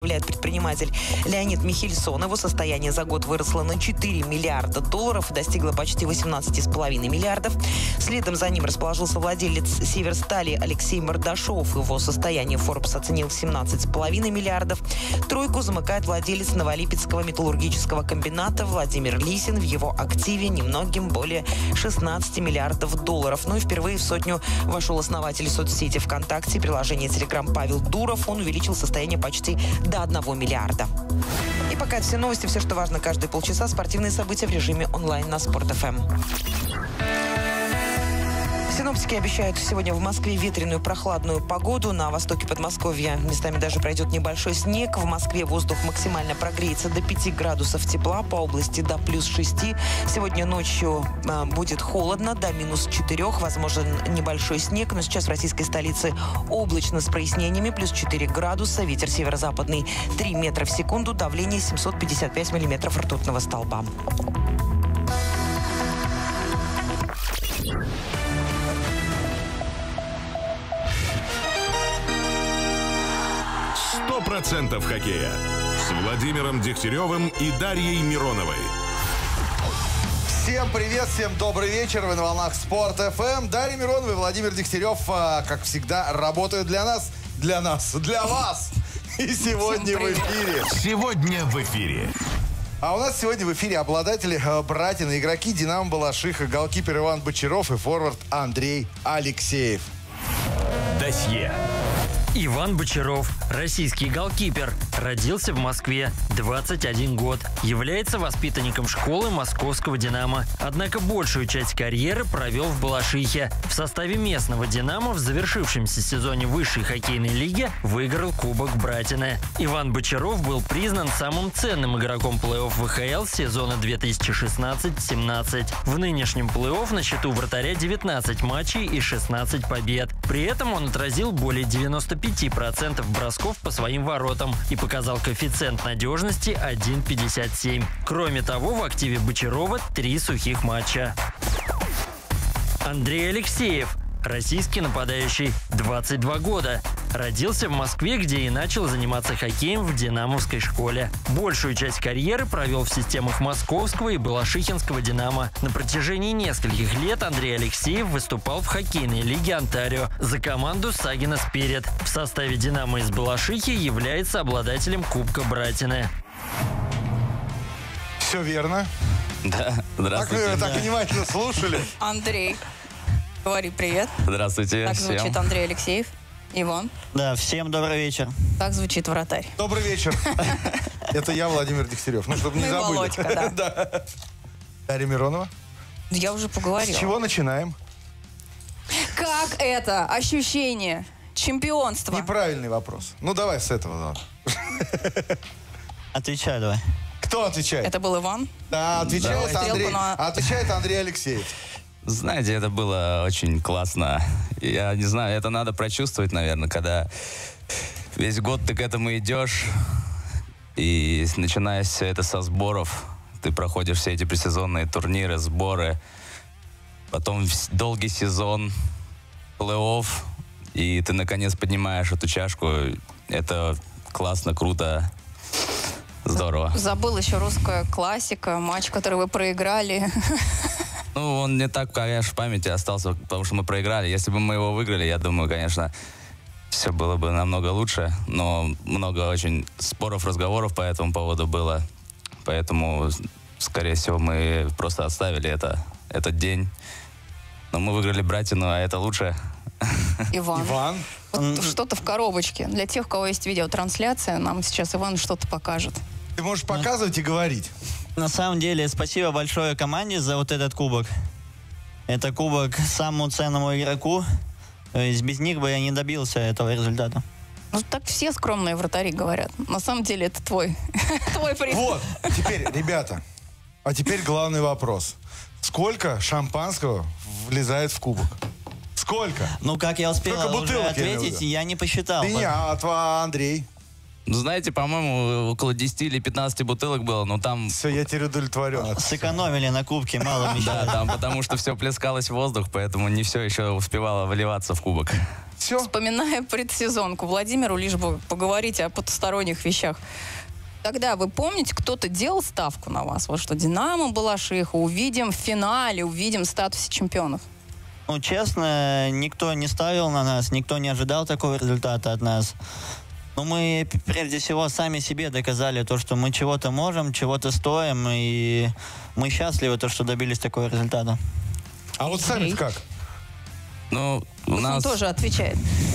заявляет предприниматель Леонид Михельсон. Его состояние за год выросло на 4 миллиарда долларов и достигло почти 18,5 миллиардов. Следом за ним расположился владелец Северстали Алексей Мордашов. Его состояние Forbes оценил в 17,5 миллиардов. Тройку замыкает владелец Новолипецкого металлургического комбината Владимир Лисин. В его активе немногим более 16 миллиардов долларов. Ну и впервые в сотню вошел основатель соцсети ВКонтакте и приложения Telegram Павел Дуров. Он увеличил состояние почти до 1 миллиарда. И пока это все новости, все, что важно каждые полчаса, спортивные события в режиме онлайн на Спорт.ФМ. Синоптики обещают сегодня в Москве ветреную прохладную погоду. На востоке Подмосковья местами даже пройдет небольшой снег. В Москве воздух максимально прогреется до 5 градусов тепла, по области до плюс 6. Сегодня ночью будет холодно, до минус 4. Возможен небольшой снег, но сейчас в российской столице облачно с прояснениями, плюс 4 градуса. Ветер северо-западный 3 метра в секунду, давление 755 миллиметров ртутного столба. «100% хоккея» с Владимиром Дегтяревым и Дарьей Мироновой. Всем привет, всем добрый вечер. Вы на волнах Спорт.ФМ. Дарья Миронова и Владимир Дегтярев, как всегда, работают для вас. И сегодня в эфире. Сегодня в эфире. А у нас сегодня в эфире обладатели братья, игроки «Динамо» Балашиха, голкипер Иван Бочаров и форвард Андрей Алексеев. Досье. Иван Бочаров, российский голкипер, родился в Москве, 21 год, является воспитанником школы московского «Динамо». Однако большую часть карьеры провел в Балашихе. В составе местного «Динамо» в завершившемся сезоне высшей хоккейной лиги выиграл Кубок Братины. Иван Бочаров был признан самым ценным игроком плей-офф ВХЛ сезона 2016-17. В нынешнем плей-офф на счету вратаря 19 матчей и 16 побед. При этом он отразил более 95% бросков по своим воротам и показал коэффициент надежности 1,57. Кроме того, в активе Бочарова 3 сухих матча. Андрей Алексеев. Российский нападающий, 22 года. Родился в Москве, где и начал заниматься хоккеем в динамовской школе. Большую часть карьеры провел в системах московского и балашихинского «Динамо». На протяжении нескольких лет Андрей Алексеев выступал в хоккейной лиге Онтарио за команду Сагина Спирит. В составе «Динамо» из Балашихи является обладателем Кубка Братины. Все верно. Да, здравствуйте. Так внимательно слушали. Андрей, говори привет. Здравствуйте. Так всем. звучит Андрей Алексеев. Иван. Да, всем добрый вечер. Так звучит вратарь. Добрый вечер. Это я, Владимир Дегтярев. Ну, чтобы не Ну и забыли. Володька, да. Да. Дарья Миронова. Я уже поговорила. С чего начинаем? Как это ощущение чемпионства? Неправильный вопрос. Ну, давай с этого. Отвечай давай. Кто отвечает? Это был Иван. Да, отвечает Давайте. Андрей Алексеев. Знаете, это было очень классно. Я не знаю, это надо прочувствовать, наверное, когда весь год ты к этому идешь, и начиная все это со сборов, ты проходишь все эти пресезонные турниры, сборы, потом долгий сезон, плей-офф, и ты, наконец, поднимаешь эту чашку. Это классно, круто. Здорово. Забыл еще русская классика, матч, который вы проиграли. Ну, он не так, конечно, в памяти остался, потому что мы проиграли. Если бы мы его выиграли, я думаю, конечно, все было бы намного лучше. Но много очень споров, разговоров по этому поводу было. Поэтому, скорее всего, мы просто отставили этот день. Но мы выиграли Братину, а это лучше. Иван. Вот что-то в коробочке. Для тех, у кого есть видеотрансляция, нам сейчас Иван что-то покажет. Ты можешь показывать и говорить. На самом деле, спасибо большое команде за вот этот кубок. Это кубок самому ценному игроку. То есть без них бы я не добился этого результата. Ну, так все скромные вратари говорят. На самом деле это твой приз. Вот, теперь, ребята, а теперь главный вопрос. Сколько шампанского влезает в кубок? Сколько? Ну, как я успел Сколько уже бутылок, ответить, я не посчитал. Ты не, а Андрей? Ну, знаете, по-моему, около 10 или 15 бутылок было, но там... Все, я теперь удовлетворен. Сэкономили на кубке, мало Да, там потому что все плескалось в воздух, поэтому не все еще успевало выливаться в кубок. Все? Вспоминая предсезонку Владимиру, лишь бы поговорить о потусторонних вещах. Тогда вы помните, кто-то делал ставку на вас? Вот что «Динамо» Балашиха увидим в финале, увидим в статусе чемпионов. Ну, честно, никто не ставил на нас, никто не ожидал такого результата от нас. Но мы, прежде всего, сами себе доказали то, что мы чего-то можем, чего-то стоим, и мы счастливы, то, что добились такого результата. А вот сами как? Ну, у Он нас... тоже отвечает.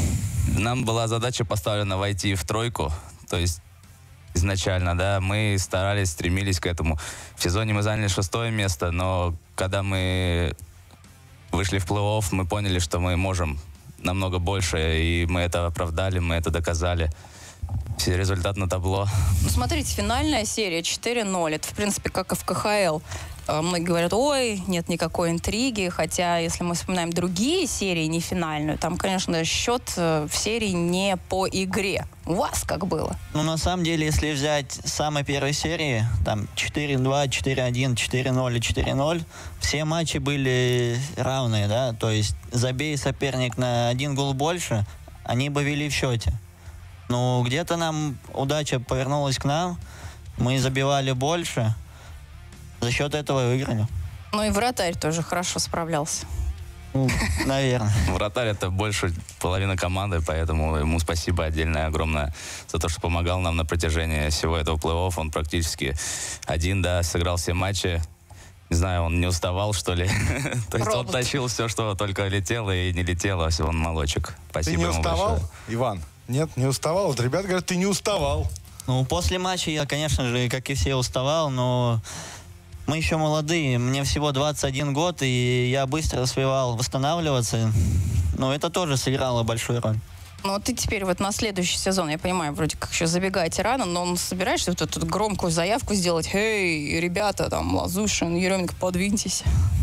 Нам была задача поставлена войти в тройку, то есть изначально, да, мы старались, стремились к этому. В сезоне мы заняли 6-е место, но когда мы вышли в плей-офф, мы поняли, что мы можем намного больше, и мы это оправдали, мы это доказали. Все результат на табло. Ну, смотрите, финальная серия 4-0. Это, в принципе, как и в КХЛ. Многие говорят, ой, нет никакой интриги. Хотя, если мы вспоминаем другие серии, не финальную, там, конечно, счет в серии не по игре. У вас как было? Ну, на самом деле, если взять с самой первой серии, там 4-2, 4-1, 4-0 и 4-0, все матчи были равные, да, то есть забей соперник на 1 гол больше, они бы вели в счете. Ну, где-то нам удача повернулась к нам, мы забивали больше, за счет этого выиграли. Ну и вратарь тоже хорошо справлялся. Ну, наверное. Вратарь — это больше половины команды, поэтому ему спасибо отдельное, огромное за то, что помогал нам на протяжении всего этого плей-офф. Он практически один, да, сыграл все матчи. Не знаю, он не уставал, что ли. То есть он тащил все, что только летело и не летело, он молодчик. Спасибо ему большое. Ты не уставал, Иван? Нет, не уставал. Вот ребята говорят, ты не уставал. Ну, после матча я, конечно же, как и все, уставал, но мы еще молодые. Мне всего 21 год, и я быстро успевал восстанавливаться. Но это тоже сыграло большую роль. Ну, ты теперь вот на следующий сезон, я понимаю, вроде как еще забегаете рано, но собираешься вот эту громкую заявку сделать? Эй, ребята, там, Лазушин, Еременко, подвиньтесь.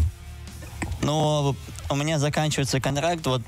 Ну, у меня заканчивается контракт вот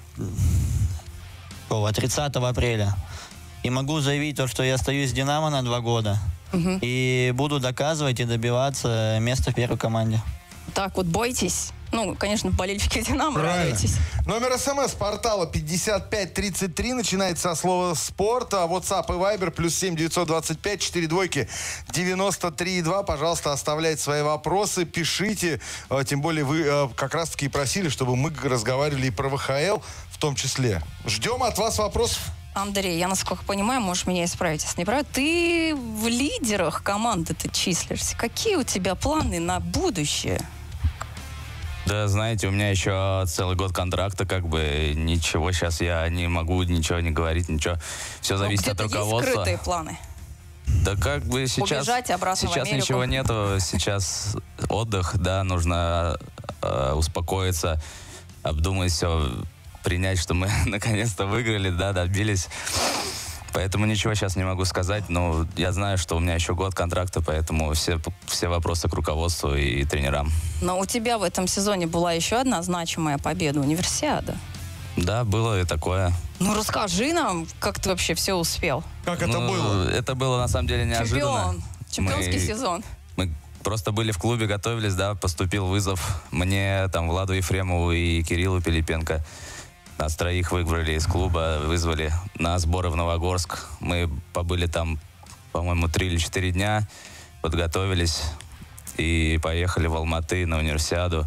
30 апреля. И могу заявить то, что я остаюсь в «Динамо» на 2 года. И буду доказывать и добиваться места в первой команде. Так вот, бойтесь. Ну, конечно, болельщики «Динамо», радуйтесь. Номер СМС-портала 5533 начинается со слова «спорт». А WhatsApp и Viber +7 925 42 93,2. Пожалуйста, оставляйте свои вопросы, пишите. Тем более вы как раз-таки и просили, чтобы мы разговаривали и про ВХЛ в том числе. Ждем от вас вопросов. Андрей, я, насколько понимаю, можешь меня исправить, если не прав. Ты в лидерах команды-то числишься. Какие у тебя планы на будущее? Да, знаете, у меня еще целый год контракта, как бы ничего сейчас я не могу ничего не говорить, ничего. Все зависит от руководства. Есть скрытые планы? Да как бы сейчас... Убежать обратно в Америку? Ничего нету, сейчас отдых, да, нужно успокоиться, обдумать все, принять, что мы наконец-то выиграли, да, добились. Поэтому ничего сейчас не могу сказать, но я знаю, что у меня еще год контракта, поэтому все вопросы к руководству и тренерам. Но у тебя в этом сезоне была еще одна значимая победа — Универсиада. Да, было и такое. Ну, расскажи нам, как ты вообще все успел. Как это было? Это было, на самом деле, неожиданно. Чемпионский сезон. Мы просто были в клубе, готовились, да, поступил вызов мне, там, Владу Ефремову и Кириллу Пилипенко. Нас 3 выбрали из клуба, вызвали на сборы в Новогорск. Мы побыли там, по-моему, 3 или 4 дня, подготовились и поехали в Алматы на Универсиаду.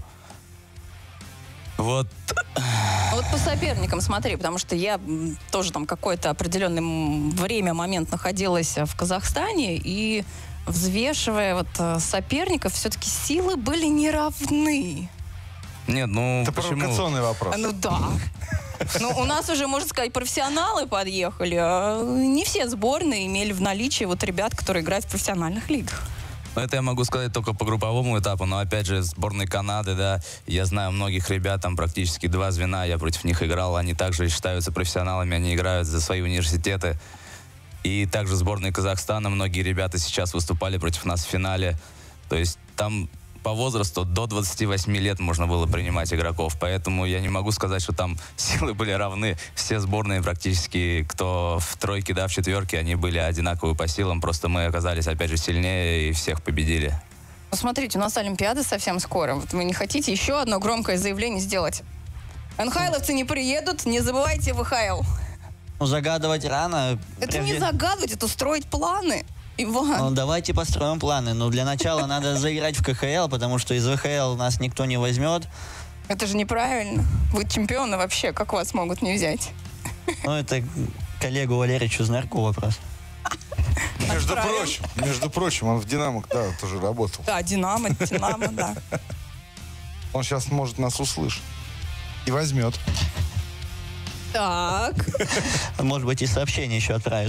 Вот. Вот по соперникам смотри, потому что я тоже там какое-то определенное момент находилась в Казахстане, и взвешивая вот соперников, все-таки силы были неравны. Нет, ну это почему? Провокационный вопрос. Ну да. Ну, у нас уже, можно сказать, профессионалы подъехали. А не все сборные имели в наличии вот ребят, которые играют в профессиональных лигах. Ну, это я могу сказать только по групповому этапу, но опять же, сборной Канады, да, я знаю многих ребят, там практически 2 звена, я против них играл, они также считаются профессионалами, они играют за свои университеты. И также сборной Казахстана, многие ребята сейчас выступали против нас в финале. То есть там по возрасту до 28 лет можно было принимать игроков. Поэтому я не могу сказать, что там силы были равны. Все сборные практически, кто в тройке, да, в четверке, они были одинаковы по силам. Просто мы оказались, опять же, сильнее и всех победили. Посмотрите, у нас Олимпиада совсем скоро. Вот вы не хотите еще одно громкое заявление сделать? НХЛовцы не приедут, не забывайте ВХЛ. Ну, загадывать рано. Это не загадывать, это строить планы. Иван. Ну, давайте построим планы. Но для начала надо заиграть в КХЛ, потому что из ВХЛ нас никто не возьмет. Это же неправильно. Вы чемпионы вообще, как вас могут не взять? Ну, это коллегу Валерию Чузнарку вопрос. Между прочим, он в «Динамо», да, тоже работал. Да, Динамо, да. Он сейчас может нас услышать. И возьмет. Так. Может быть, и сообщение еще отправит.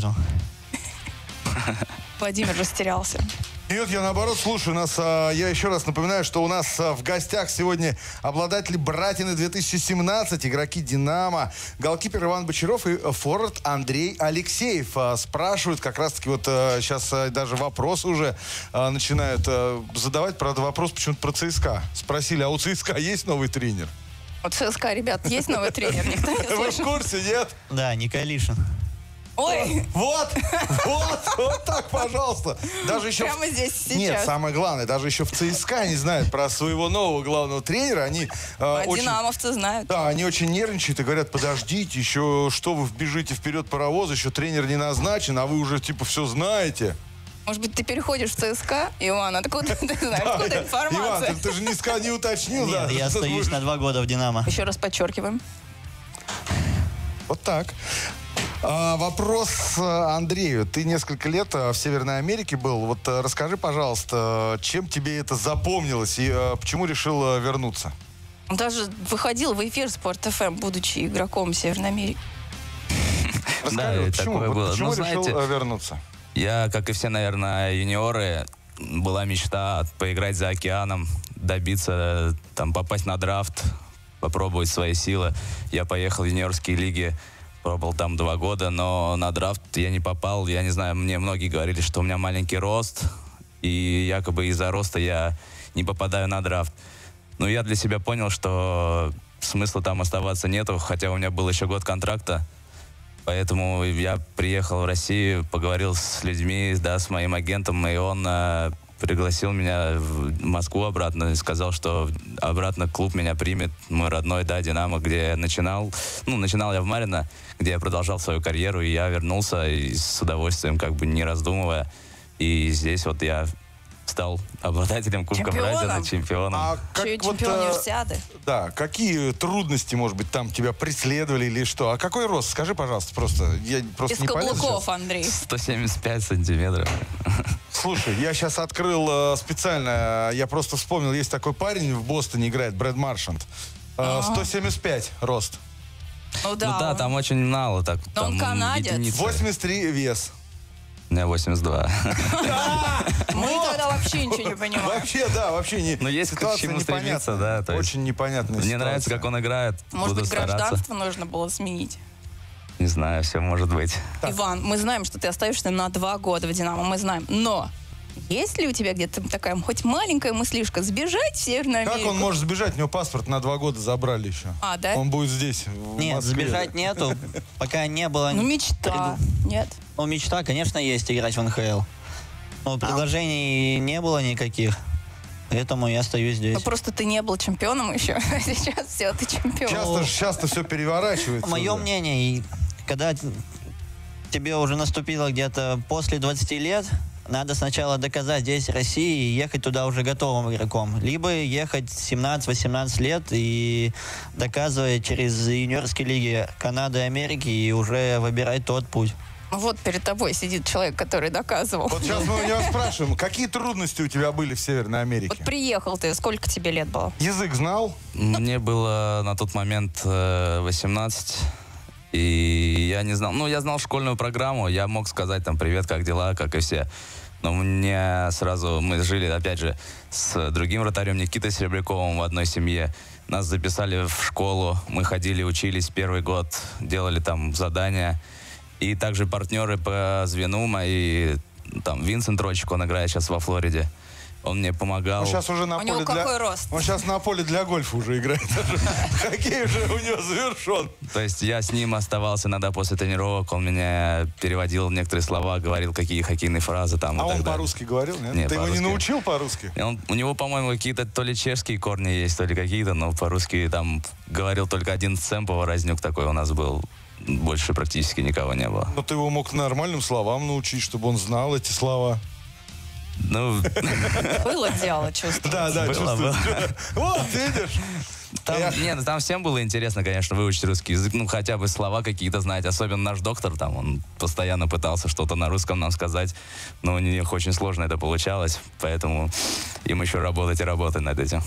Владимир растерялся. Нет, я наоборот слушаю нас. Я еще раз напоминаю, что у нас в гостях сегодня обладатели Братины 2017, игроки «Динамо», голкипер Иван Бочаров и форвард Андрей Алексеев. Спрашивают как раз-таки вот сейчас даже вопросы уже начинают задавать. Правда, вопрос почему-то про ЦСКА. Спросили, а у ЦСКА есть новый тренер? Вот ЦСКА, ребят, есть новый тренер? Никто не Вы в слышал? курсе, нет? Да, Николишин. Ой, Вот так, пожалуйста. Даже еще прямо здесь, сейчас. Нет, самое главное, даже еще в ЦСКА не знают про своего нового главного тренера. Они очень... динамовцы знают. Да, они очень нервничают и говорят, подождите, еще что вы бежите вперед паровоз, еще тренер не назначен, а вы уже типа все знаете. Может быть, ты переходишь в ЦСКА, Иван, откуда ты знаешь, откуда информация? Иван, ты же не уточнил, да? Нет, я что ты остаюсь будешь- на 2 года в «Динамо». Еще раз подчеркиваем. Вот так. Вопрос Андрею. Ты несколько лет в Северной Америке был. Вот расскажи, пожалуйста, чем тебе это запомнилось и почему решил вернуться? Он даже выходил в эфир Спорт ФМ, будучи игроком Северной Америки. Расскажи, вот почему, такое было. почему Ну, решил знаете, вернуться? Я, как и все, наверное, юниоры, была мечта поиграть за океаном, добиться, там, попасть на драфт, попробовать свои силы. Я поехал в юниорские лиги, пробовал там 2 года, но на драфт я не попал. Я не знаю, мне многие говорили, что у меня маленький рост, и якобы из-за роста я не попадаю на драфт. Но я для себя понял, что смысла там оставаться нету, хотя у меня был еще год контракта. Поэтому я приехал в Россию, поговорил с людьми, да, с моим агентом, и он пригласил меня в Москву обратно и сказал, что обратно клуб меня примет, мой родной, да, «Динамо», где я начинал. Ну, начинал я в Марино, где я продолжал свою карьеру, и я вернулся и с удовольствием, как бы не раздумывая. И здесь вот я стал обладателем Кубка Братина, чемпионом. А Еще и вот, чемпион универсиады. да, какие трудности, может быть, там тебя преследовали или что? А какой рост? Скажи, пожалуйста, просто. Я просто Из не полез каблуков, сейчас. Андрей. 175 сантиметров. Слушай, я сейчас открыл специально, я просто вспомнил, есть такой парень в Бостоне играет, Брэд Маршант. 175 рост. Ну Ну да, да, там очень мало. Так, Но он там канадец. единицы. 83 вес. У меня 82. мы тогда вообще ничего не понимаем. Вообще, да, вообще не. Но есть к ситуация чему стремиться, непонятная. да, то есть Очень непонятная Мне ситуация. нравится, как он играет. Может Буду быть, стараться. гражданство нужно было сменить. Не знаю, все может быть. Иван, мы знаем, что ты остаешься на 2 года в «Динамо», мы знаем. Но есть ли у тебя где-то такая хоть маленькая мыслишка сбежать в Северную Америку? Как он может сбежать? У него паспорт на 2 года забрали еще. А, да? Он будет здесь, в Нет, Москве. сбежать нету, пока не было... Ну, мечта. Нет? Ну, мечта, конечно, есть играть в НХЛ. Но предложений не было никаких, поэтому я остаюсь здесь. Ну, просто ты не был чемпионом еще, а сейчас все, ты чемпион. Часто все переворачивается. Мое уже. мнение, и когда тебе уже наступило где-то после 20 лет, надо сначала доказать здесь, в России, и ехать туда уже готовым игроком. Либо ехать 17-18 лет и доказывать через юниорские лиги Канады и Америки и уже выбирать тот путь. Вот перед тобой сидит человек, который доказывал. Вот сейчас мы у него спрашиваем, какие трудности у тебя были в Северной Америке? Вот приехал ты, сколько тебе лет было? Язык знал? Мне было на тот момент 18, и я не знал. Ну, я знал школьную программу, я мог сказать там «Привет, как дела?», как и все. Но мне сразу, мы жили, опять же, с другим вратарем Никитой Серебряковым в одной семье. Нас записали в школу, мы ходили, учились 1-й год, делали там задания. И также партнеры по звену мои, там, Винсент Рочек, он играет сейчас во Флориде. Он мне помогал. Он сейчас уже на У него поле какой рост? Он сейчас на поле для гольфа уже играет. Хоккей уже у него завершен. То есть я с ним оставался иногда после тренировок, он меня переводил некоторые слова, говорил, какие хоккейные фразы там. А и так он далее. по-русски говорил, нет? Нет, Ты его не по-русски. научил по-русски? И у него, по-моему, какие-то то ли чешские корни есть, то ли какие-то, но по-русски там говорил только один Цемпова, Разнюк такой у нас был. Больше практически никого не было. Но ты его мог нормальным словам научить, чтобы он знал эти слова. Ну, Было дело, чувствую. Да, чувствуешь. Вот, видишь? там всем было интересно, конечно, выучить русский язык, ну, хотя бы слова какие-то знать. Особенно наш доктор там, он постоянно пытался что-то на русском нам сказать, но у них очень сложно это получалось, поэтому им еще работать и работать над этим.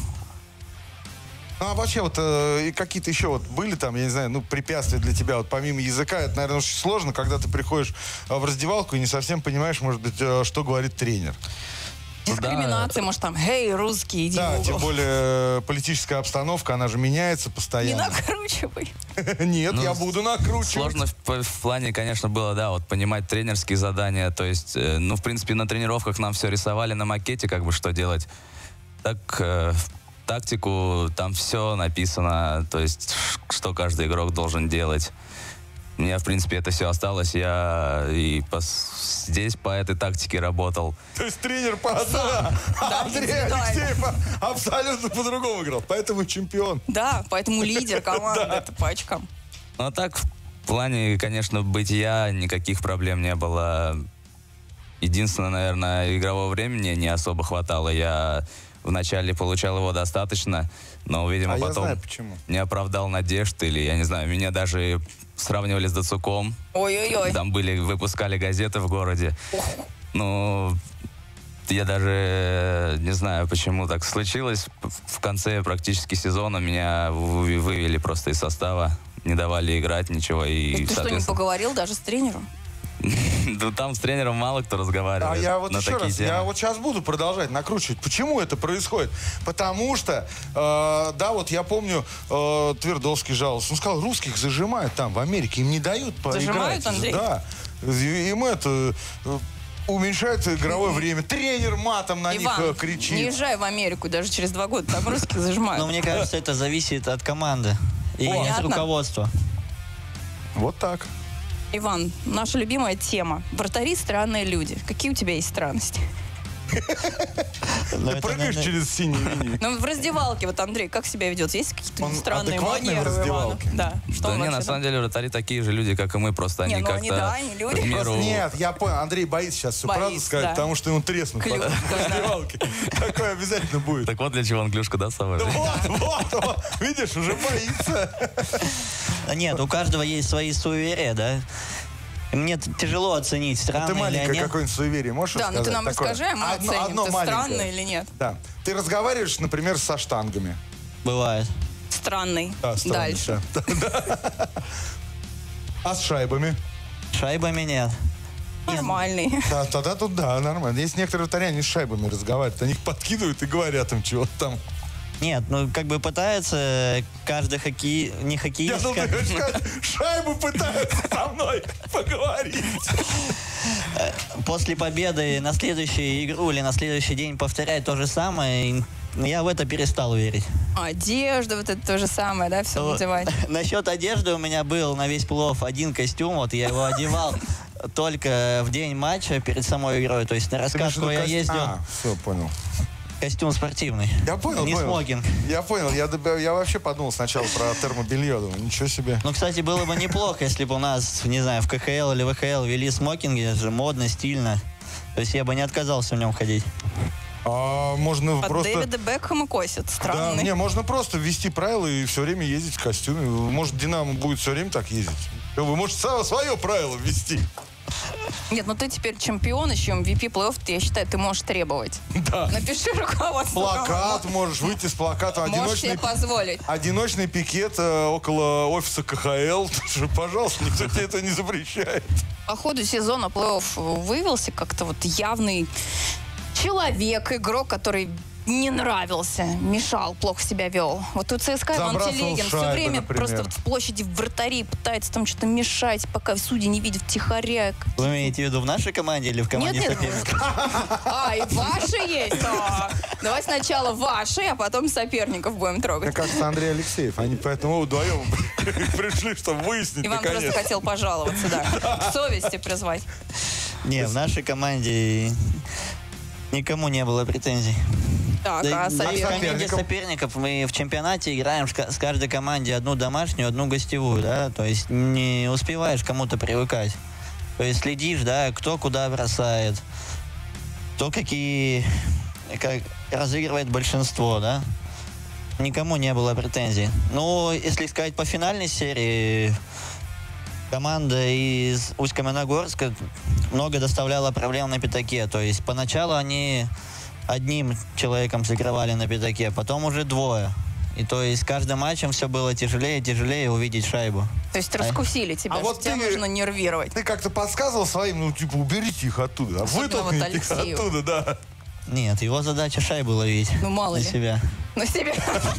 Ну, а вообще, вот и какие-то еще вот были там, я не знаю, ну, препятствия для тебя, вот помимо языка, это, наверное, очень сложно, когда ты приходишь в раздевалку и не совсем понимаешь, может быть, что говорит тренер. Дискриминация, может, там, «Эй, русский, иди в Да, угол». тем более политическая обстановка, она же меняется Не постоянно. накручивай. Нет, Ну, я буду накручивать. Сложно в плане, конечно, было, да, вот понимать тренерские задания, то есть, ну, в принципе, на тренировках нам все рисовали на макете, как бы, что делать. Так, тактику, там все написано, то есть, что каждый игрок должен делать. У меня, в принципе, это все осталось. Я и здесь по этой тактике работал. То есть тренер Андрей Алексеев абсолютно по-другому играл, поэтому чемпион. Да, поэтому лидер команды, это по очкам. Ну, а так, в плане, конечно, бытия никаких проблем не было. Единственное, наверное, игрового времени не особо хватало. Я вначале получал его достаточно, но, видимо, Я потом знаю, почему. не оправдал надежд, или, я не знаю, меня даже сравнивали с Дацуком. Ой-ой-ой. Там выпускали газеты в городе. Ну, я даже не знаю, почему так случилось. В конце практически сезона меня вывели просто из состава. Не давали играть, ничего. И, Ты что, не соответственно, поговорил даже с тренером? да там с тренером мало кто разговаривает. А я вот на еще такие раз, темы. я вот сейчас буду продолжать накручивать. Почему это происходит? Потому что, да, вот я помню, Твердовский жаловался. Он сказал, русских зажимают там, в Америке, им не дают поиграть. Зажимают, Андрей? Да. Им это уменьшает игровое время. Тренер матом на Иван, них кричит. не езжай в Америку даже через 2 года, там русских зажимают. Но мне кажется, это зависит от команды и от Понятно. руководства. Вот так. Иван, наша любимая тема. Вратари — странные люди. Какие у тебя есть странности? Но Ты это, прыгаешь наверное, через синие линии. Ну, в раздевалке, вот Андрей, как себя ведет? Есть какие-то Он странные адекватный в манеры у Ивана? раздевалке? Да. Что Да он не, вообще на там? самом деле вратари такие же люди, как и мы, просто Не, они ну как-то они, да, они люди. в меру... Нет, я понял. Андрей боится сейчас все Боится, правду сказать, да. потому что ему треснут Клюв, потом в да. раздевалке. Такое обязательно будет. Так вот для чего он клюшку, да, с собой? Вот, видишь, уже боится. Нет, у каждого есть свои суеверия, да? И мне тяжело оценить, Ты странные ли маленькое они. какое-нибудь суеверие можешь Да, рассказать? ну ты нам Такое? расскажи, а мы оценим, одно ты маленькое. странный или нет. Да. Ты разговариваешь, например, со штангами. Бывает. Странный. Да, странно, Дальше. да. А с шайбами? Шайбами нет. Нормальный. Да, тогда тут да, нормально. Есть некоторые вратари, они с шайбами разговаривают. Они их подкидывают и говорят им чего-то там. Нет, ну как бы пытаются каждый не Я хоккеист. думал, ты хочешь сказать, шайбу пытаются со мной поговорить. После победы на следующую игру или на следующий день повторять то же самое, и я в это перестал верить. Одежда, вот это то же самое, да, все надевать. Насчет одежды у меня был на весь плей-офф один костюм, вот я его одевал только в день матча перед самой игрой. То есть на раскатку я ездил, Все, понял. костюм спортивный. Я понял, Не понял. смокинг. Я понял. Я вообще подумал сначала про термобелье. Думаю, ничего себе. Ну, кстати, было бы неплохо, если бы у нас, не знаю, в КХЛ или ВХЛ вели смокинги, это же модно, стильно. То есть я бы не отказался в нем ходить. Можно От просто... Дэвида Бекхэма косит. Да, Странный. не, можно просто ввести правила и все время ездить в костюме. Может, Динамо будет все время так ездить. Вы можете свое правило ввести. Нет, ну ты теперь чемпион, еще MVP плей-офф, я считаю, ты можешь требовать. Да. Напиши руководство. Плакат, можешь выйти с плакатом. Можешь себе позволить. Одиночный пикет около офиса КХЛ. Пожалуйста, никто тебе это не запрещает. По ходу сезона плей-офф выявился как-то вот явный человек, игрок, который не нравился, мешал, плохо себя вел. Вот у ЦСКА Иван Забрасывал Телегин все шайбы, время например. просто вот в площади вратари пытается там что-то мешать, пока судьи не видят втихаря. Вы имеете в виду в нашей команде или в команде Нет, соперников? А, и ваши есть? А, давай сначала ваши, а потом соперников будем Мне трогать. кажется, Андрей Алексеев. Они поэтому вдвоем пришли, чтобы выяснить, Иван просто наконец. хотел пожаловаться, да. К совести призвать. Не, в нашей команде никому не было претензий. Так, Да, а и в соперник? команде соперников мы в чемпионате играем с каждой команде одну домашнюю, одну гостевую, да, то есть не успеваешь к кому-то привыкать. То есть следишь, да, кто куда бросает, кто как разыгрывает большинство, да. Никому не было претензий. Ну, если сказать по финальной серии, команда из Усть-Каменогорска много доставляла проблем на пятаке. То есть поначалу они одним человеком сыгрывали на пятаке, потом уже двое. И то есть каждым матчем все было тяжелее и тяжелее увидеть шайбу. То есть раскусили тебя, А что вот тебя ты- нужно нервировать. Ты как-то подсказывал своим, ну, типа, уберите их оттуда. Особенно Вытолкните вот их Алексею. оттуда, да. Нет, его задача шайбу ловить. Ну, мало для ли. себя. На себе.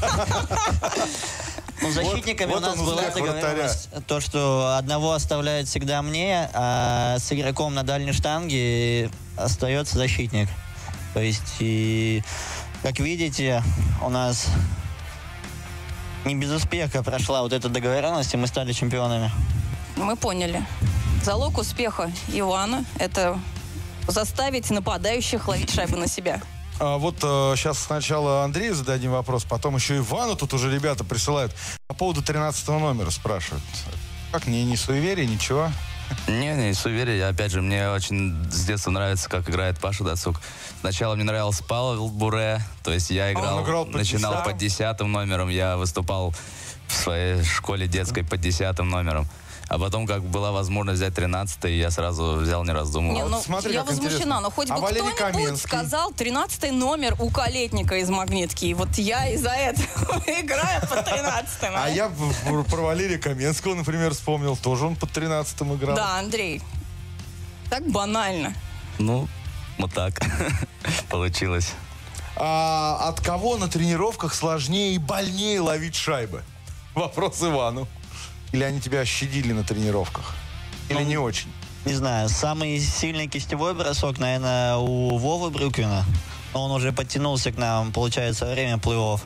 Ну, защитниками вот у нас он, была успех договоренность, то, что одного оставляет всегда мне, а с игроком на дальней штанге остается защитник. То есть, и, как видите, у нас не без успеха прошла вот эта договоренность, и мы стали чемпионами. Мы поняли. Залог успеха Ивана – это заставить нападающих ловить шайбу на себя. А вот сейчас сначала Андрею зададим вопрос, потом еще Ивану. Тут уже ребята присылают. По поводу 13 номера спрашивают. Как, не суеверие, ничего? Не суеверие. Опять же, мне очень с детства нравится, как играет Паша Дацук. Сначала мне нравился Павел Буре, то есть я он играл под начинал 10-м? под 10-м номером, я выступал в своей школе детской под 10-м номером. А потом, как была возможность взять 13-й, я сразу взял, не раздумывал. Не, вот ну, смотри, я как интересно. возмущена, но хоть А бы Валерий кто-нибудь Каменский? сказал 13 номер у Калетника из Магнитки. И вот я из-за этого играю по 13-м. А я про Валерия Каменского, например, вспомнил. Тоже он под 13-м играл. Да, Андрей. Так банально. Ну, вот так получилось. А от кого на тренировках сложнее и больнее ловить шайбы? Вопрос Ивану. Или они тебя щадили на тренировках? Или не очень? Не знаю, самый сильный кистевой бросок, наверное, у Вовы Брюквина. Он уже подтянулся к нам, получается, во время плей-офф.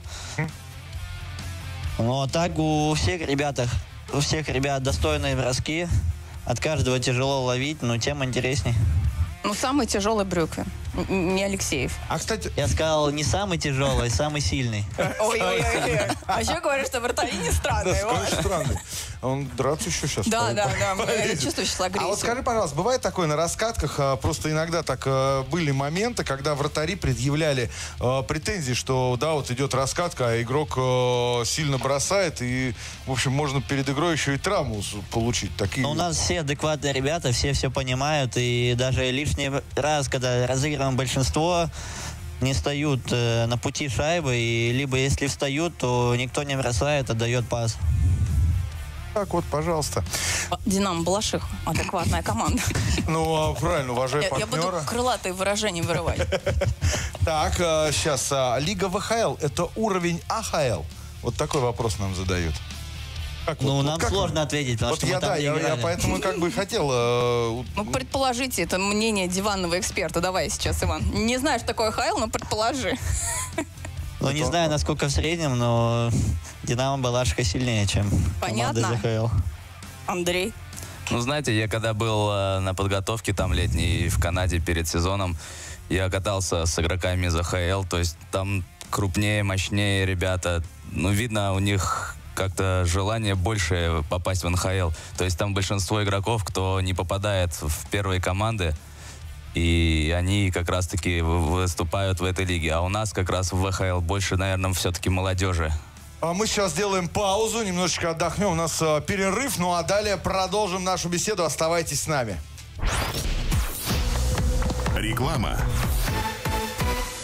Ну, а так у всех ребят достойные броски. От каждого тяжело ловить, но тем интересней. Ну, самый тяжелый Брюквин. Не Алексеев. А, кстати, Я сказал, не самый тяжелый, самый сильный. Ой-ой-ой. А еще говорят, что вратари не да, странные. скажи, странный. Он драться еще сейчас. Да, стал. да, да. Я чувствую сейчас А вот агрессию. скажи, пожалуйста, бывает такое на раскатках, просто иногда так были моменты, когда вратари предъявляли претензии, что да, вот идет раскатка, а игрок сильно бросает, и, в общем, можно перед игрой еще и травму получить. Такие... Но у нас все адекватные ребята, все понимают, и даже лишний раз, когда разыгрываем большинство, не встают на пути шайбы, и либо если встают, то никто не бросает, а дает пас. Так вот, пожалуйста. Динамо Балашиха. Адекватная команда. Ну, правильно, уважай Я буду партнера. крылатые выражения вырывать. Так, сейчас. Лига ВХЛ – это уровень АХЛ? Вот такой вопрос нам задают. Как Ну, вот нам как сложно вы? ответить, потому Вот что я, мы там да, не я играли. поэтому как бы хотел... Ну, предположите, это мнение диванного эксперта. Давай сейчас, Иван. Не знаю, что такое ХЛ, но предположи. Ну, не знаю, насколько в среднем, но Динамо Балашиха сильнее, чем команда Понятно. из АХЛ. Андрей. Ну, знаете, я когда был на подготовке там летней в Канаде перед сезоном, я катался с игроками из АХЛ, то есть там крупнее, мощнее ребята. Ну, видно, у них как-то желание больше попасть в НХЛ. То есть там большинство игроков, кто не попадает в первые команды, и они как раз-таки выступают в этой лиге. А у нас как раз в ВХЛ больше, наверное, все-таки молодежи. А мы сейчас сделаем паузу, немножечко отдохнем. У нас перерыв, ну а далее продолжим нашу беседу. Оставайтесь с нами. Реклама.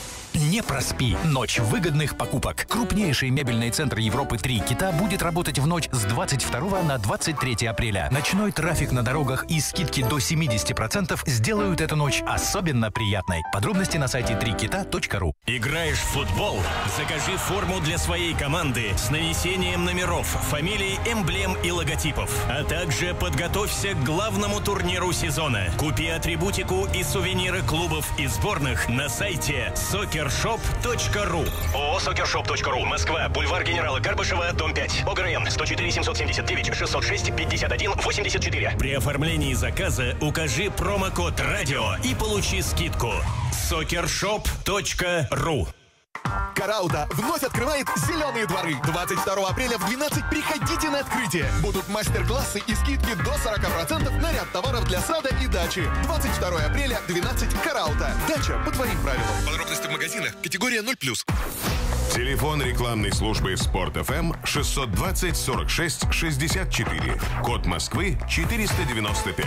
Не проспи ночь выгодных покупок. Крупнейший мебельный центр Европы «Три Кита» будет работать в ночь с 22 на 23 апреля. Ночной трафик на дорогах и скидки до 70% сделают эту ночь особенно приятной. Подробности на сайте trikita.ru. Играешь в футбол? Закажи форму для своей команды с нанесением номеров, фамилий, эмблем и логотипов. А также подготовься к главному турниру сезона. Купи атрибутику и сувениры клубов и сборных на сайте soccershop.ru. ООО «Soccershop.ru», Москва, бульвар генерала Карбышева, дом 5. ОГРН 104 779 606 51 84. При оформлении заказа укажи промокод «Радио» и получи скидку. soccershop.ru. Карауда вновь открывает «Зеленые дворы». 22 апреля в 12 приходите на открытие. Будут мастер-классы и скидки до 40% на ряд товаров для сада и дачи. 22 апреля, 12, Карауда. Дача по твоим правилам. Подробности в магазинах. Категория 0+. Телефон рекламной службы Спорт ФМ 620 46 64. Код Москвы 495.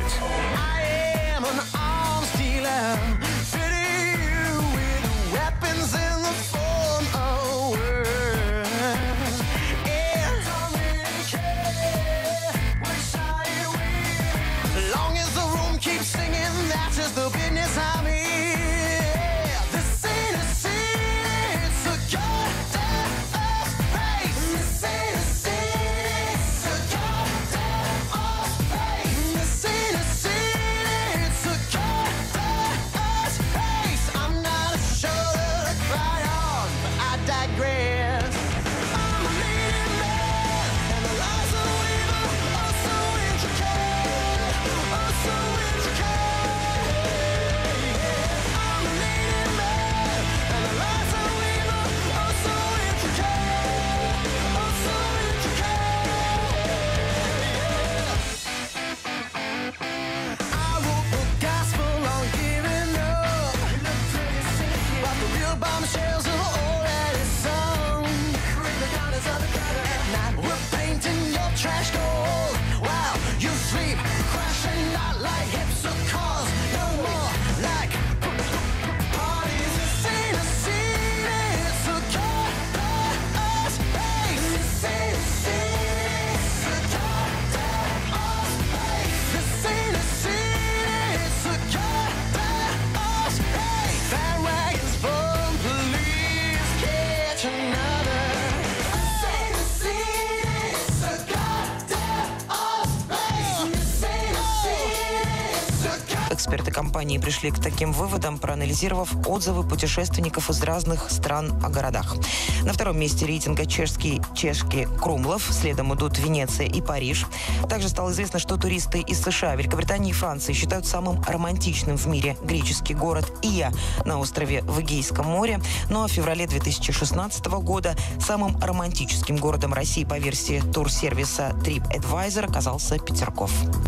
Эксперты компании пришли к таким выводам, проанализировав отзывы путешественников из разных стран о городах. На втором месте рейтинга чешки Крумлов, следом идут Венеция и Париж. Также стало известно, что туристы из США, Великобритании и Франции считают самым романтичным в мире греческий город Ия на острове в Эгейском море. Ну а в феврале 2016 года самым романтическим городом России по версии турсервиса TripAdvisor оказался Петергоф.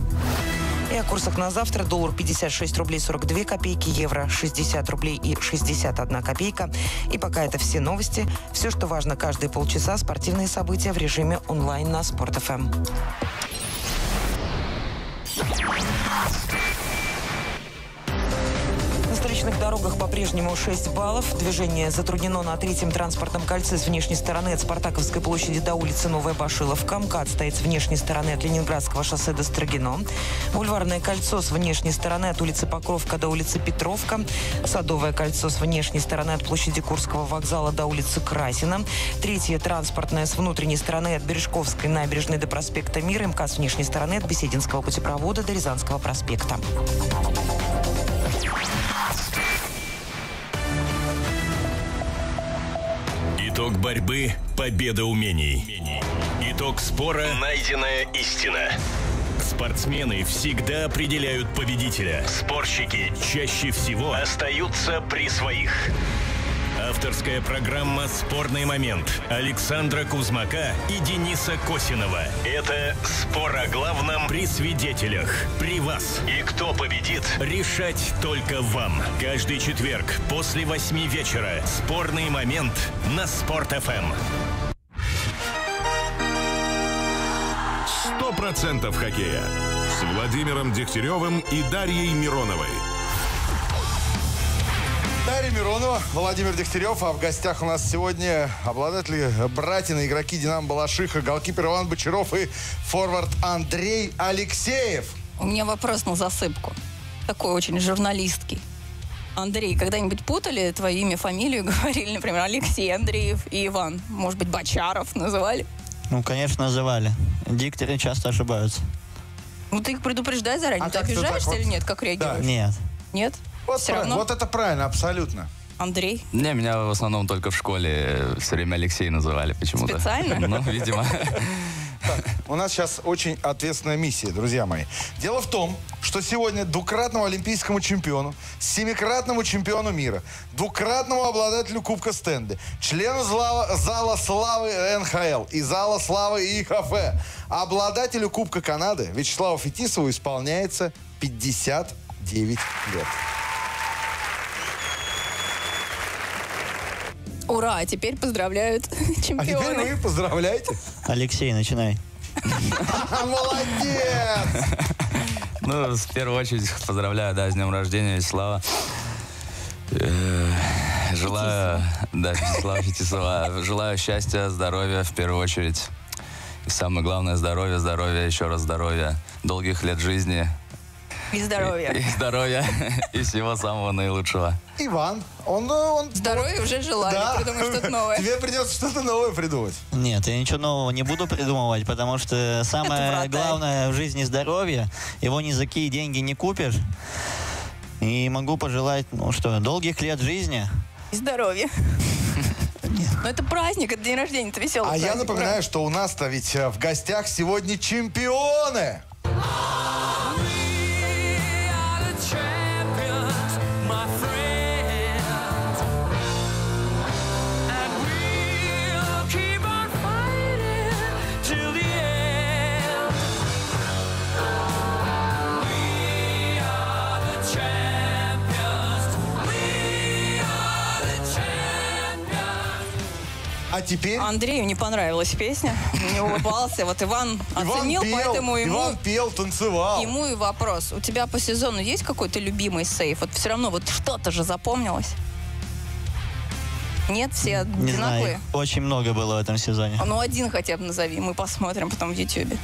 И о курсах на завтра. Доллар 56 рублей 42 копейки, евро 60 рублей и 61 копейка. И пока это все новости. Все, что важно каждые полчаса, спортивные события в режиме онлайн на Спорт ФМ. На столичных дорогах по-прежнему 6 баллов. Движение затруднено на третьем транспортном кольце с внешней стороны от Спартаковской площади до улицы Новая Башиловка. МКАД стоит с внешней стороны от Ленинградского шоссе до Строгино. Бульварное кольцо с внешней стороны от улицы Покровка до улицы Петровка. Садовое кольцо с внешней стороны от площади Курского вокзала до улицы Красина. Третье транспортное с внутренней стороны от Бережковской набережной до проспекта Мира. МКАД с внешней стороны от Бесединского путепровода до Рязанского проспекта. Итог борьбы – победа умений. Итог спора – найденная истина. Спортсмены всегда определяют победителя. Спорщики чаще всего остаются при своих. Авторская программа «Спорный момент» Александра Кузмака и Дениса Косинова. Это спор о главном при свидетелях, при вас. И кто победит, решать только вам. Каждый четверг после 8 вечера «Спорный момент» на Спорт ФМ. 100% хоккея с Владимиром Дегтяревым и Дарьей Мироновой. Дарья Дарья Миронова, Владимир Дегтярев, а в гостях у нас сегодня обладатели братья, игроки «Динамо» Балашиха, голкипер Иван Бочаров и форвард Андрей Алексеев. У меня вопрос на засыпку. Такой очень журналистский. Андрей, когда-нибудь путали твое имя, фамилию, говорили, например, Алексей Андреев и Иван? Может быть, Бочаров называли? Ну, конечно, называли. Дикторы часто ошибаются. Ну, ты их предупреждай заранее. Ты как ты обижаешься так или вот? нет? Как реагируешь? Нет. Нет? Вот, Все равно? вот это правильно, абсолютно. Андрей? Не, меня в основном только в школе все время Алексей называли почему-то. Специально? Ну, видимо. У нас сейчас очень ответственная миссия, друзья мои. Дело в том, что сегодня двукратному олимпийскому чемпиону, семикратному чемпиону мира, двукратному обладателю Кубка Стэнли, члену Зала славы НХЛ и Зала славы ИХФ, обладателю Кубка Канады Вячеславу Фетисову исполняется 59 лет. Ура! Теперь поздравляют А теперь чемпионы. вы поздравляете. Алексей, начинай. Молодец! Ну, в первую очередь поздравляю, да, с днем рождения, Вячеслава. Желаю, да, Вячеслава Фетисова. Желаю счастья, здоровья в первую очередь. И самое главное, здоровья, здоровья, еще раз здоровья, долгих лет жизни. И здоровья. И здоровья, и всего самого наилучшего. Иван, он Здоровья уже желали, да. придумай что-то новое. Тебе придется что-то новое придумать. Нет, я ничего нового не буду придумывать, потому что самое вратарь. главное в жизни здоровье. Его ни за какие деньги не купишь. И могу пожелать, ну что, долгих лет жизни. И здоровья. Ну это праздник, это день рождения, это веселый А праздник. я напоминаю, что у нас-то ведь в гостях сегодня чемпионы. А теперь Андрею не понравилась песня, не улыбался. Вот Иван оценил, поэтому Иван пел, танцевал. ему и вопрос. У тебя по сезону есть какой-то любимый сейф? Вот все равно вот что-то же запомнилось. Нет, все Не одинаковые? знаю, очень много было в этом сезоне. Ну, один хотя бы назови, мы посмотрим потом в Ютьюбе.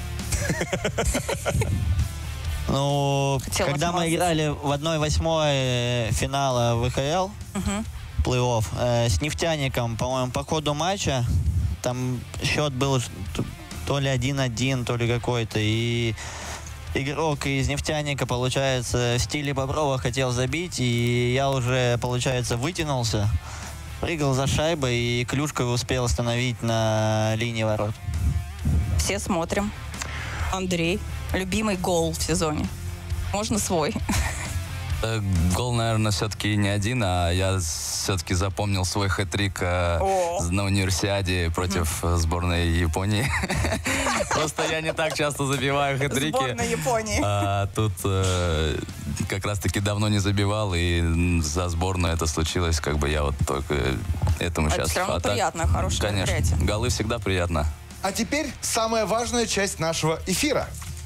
Ну, Хотела когда мы отмазаться. играли в 1/8 финала ВХЛ, плей-офф, с «Нефтяником», по-моему, по ходу матча, там счет был то ли 1-1, то ли какой-то, и игрок из «Нефтяника», получается, в стиле Боброва хотел забить, и я уже, получается, вытянулся, прыгал за шайбой, и Клюшков успел остановить на линии ворот. Все смотрим. Андрей, любимый гол в сезоне. Можно свой. Гол, наверное, все-таки не один, а я все-таки запомнил свой хэт-трик на универсиаде против сборной Японии. Просто я не так часто забиваю хэт-трики. Сборная Японии. А тут как раз-таки давно не забивал, и за сборную это случилось, как бы я вот только этому Это сейчас... все равно приятно, хорошее Конечно, мероприятие. голы всегда приятно. А теперь самая важная часть нашего эфира.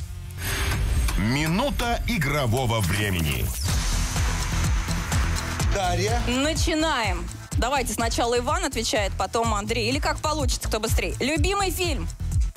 Минута игрового времени. Дарья. Начинаем. Давайте сначала Иван отвечает, потом Андрей. Или как получится, кто быстрее. Любимый фильм?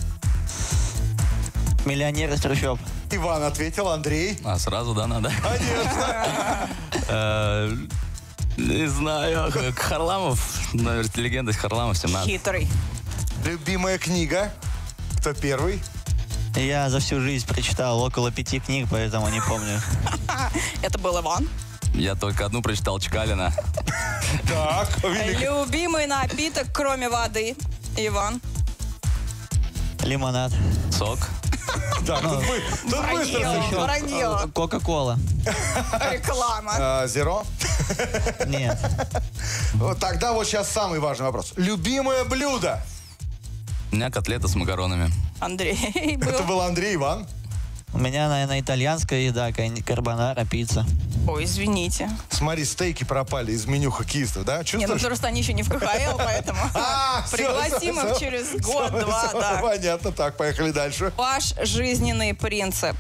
«Миллионер из трущоб». Иван ответил, Андрей. А сразу, да, надо? Конечно. Не знаю. Харламов, наверное, легенда Харламов, 17. Хитрый. Любимая книга. Кто первый? Я за всю жизнь прочитал около 5 книг, поэтому не помню. Это был Иван. Я только одну прочитал, Чкалина. Так, велик. Любимый напиток, кроме воды? Иван. Лимонад. Сок. Так, тут быстро. Вранье. Кока-кола. Реклама. Зеро. Нет. Вот тогда вот сейчас самый важный вопрос. Любимое блюдо. У меня котлета с макаронами. Андрей был. Это был Андрей, Иван. У меня, наверное, итальянская еда, карбонара, пицца. Ой, извините. Смотри, стейки пропали из меню хоккеистов, да? Не, ну Чувствуешь? просто они еще не в КХЛ, поэтому пригласим их через год-два, да. Понятно, так, поехали дальше. Ваш жизненный принцип?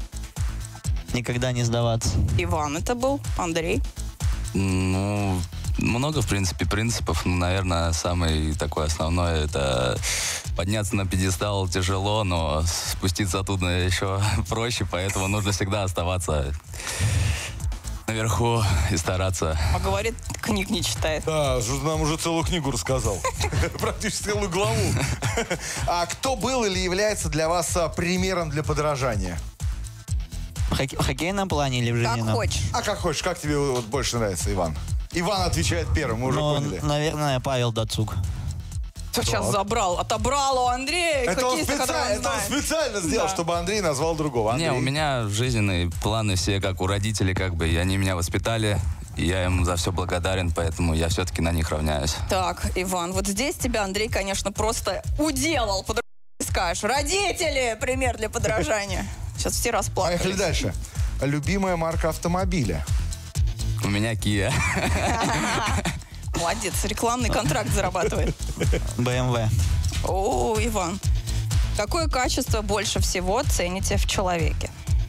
Никогда не сдаваться. Иван это был, Андрей. Ну, Много, в принципе, принципов. Ну, наверное, самый такой основной — это подняться на пьедестал тяжело, но спуститься оттуда еще проще, поэтому нужно всегда оставаться наверху и стараться. А говорит, книг не читает. Да, нам уже целую книгу рассказал. Практически целую главу. А кто был или является для вас примером для подражания? В хоккейном плане или в жизненном? Как хочешь. А как хочешь, как тебе вот больше нравится, Иван? Иван отвечает первым, мы уже поняли. Наверное, Павел Дацук. Сейчас отобрал у Андрея. Это он специально сделал, чтобы Андрей назвал другого. Не, у меня жизненные планы все как у родителей, как бы, и они меня воспитали, и я им за все благодарен, поэтому я все-таки на них равняюсь. Так, Иван, вот здесь тебя Андрей, конечно, просто уделал. Скажешь, родители, пример для подражания. Сейчас все расплакались. Поехали дальше. Любимая марка автомобиля? У меня Kia. Молодец, рекламный контракт зарабатывает. BMW. О, Иван. Какое качество больше всего цените в человеке?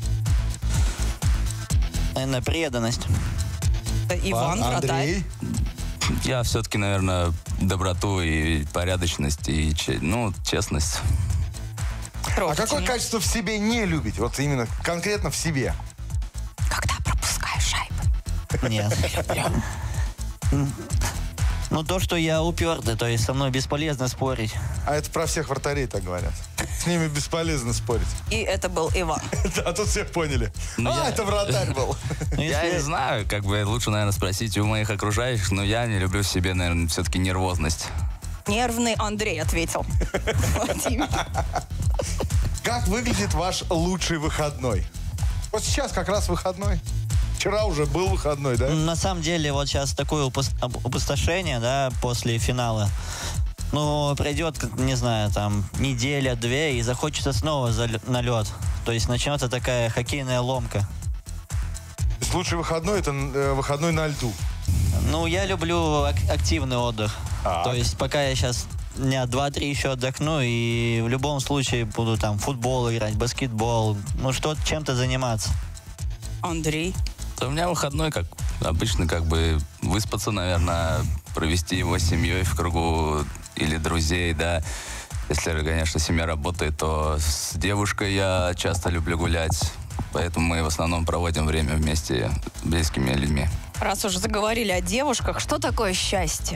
Наверное, преданность. Иван, Андрей? Я все-таки, наверное, доброту и порядочность, и честность. А какое качество в себе не любите? Вот именно конкретно в себе. Когда пропускаешь шайбы. Нет. Ну, то, что я упертый, то есть со мной бесполезно спорить. А это про всех вратарей так говорят. С ними бесполезно спорить. И это был Иван. Да, тут все поняли. Это вратарь был. Я не знаю, как бы лучше, наверное, спросить у моих окружающих, но я не люблю в себе, наверное, все-таки нервозность. Нервный Андрей ответил. Как выглядит ваш лучший выходной? Вот сейчас как раз выходной. Вчера уже был выходной, да? На самом деле, вот сейчас такое опустошение, да, после финала. Ну, пройдет, не знаю, там, неделя-две, и захочется снова на лед. То есть начнется такая хоккейная ломка. То есть лучший выходной — это выходной на льду? Ну, я люблю активный отдых. То есть пока я сейчас дня 2-3 еще отдохну, и в любом случае буду там футбол играть, баскетбол, ну, чем-то заниматься. Андрей? У меня выходной, как обычно, как бы выспаться, наверное, провести его с семьей в кругу или друзей, да. Если, конечно, семья работает, то с девушкой я часто люблю гулять, поэтому мы в основном проводим время вместе с близкими людьми. Раз уж заговорили о девушках, что такое счастье?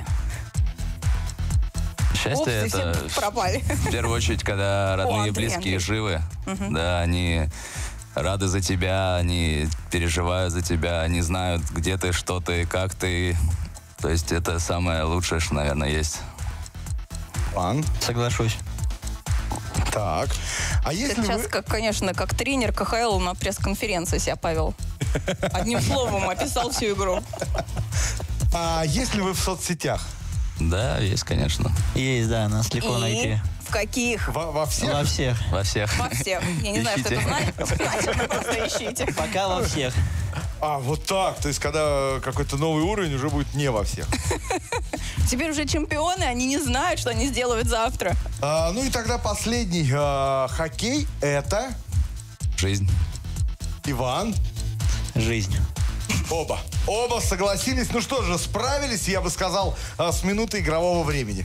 Счастье — это пропали. В первую очередь, когда родные и близкие живы, да, они рады за тебя, они переживают за тебя, они знают, где ты, что ты, как ты. То есть это самое лучшее, что, наверное, есть. Соглашусь. Так. А если сейчас, конечно, как тренер КХЛ на пресс-конференции себя повел. Одним словом описал всю игру. А если вы в соцсетях? Да, есть, конечно. Есть, да, нас легко найти. В каких? Во всех? Во всех. Во всех. Во всех. Я не знаю, что это значит. Значит, просто ищите. Пока во всех. А, вот так. То есть, когда какой-то новый уровень, уже будет не во всех. Теперь уже чемпионы, они не знают, что они сделают завтра. Ну и тогда последний. Хоккей — это? Жизнь. Иван? Жизнь. Оба согласились. Ну что же, справились, я бы сказал, с минутой игрового времени.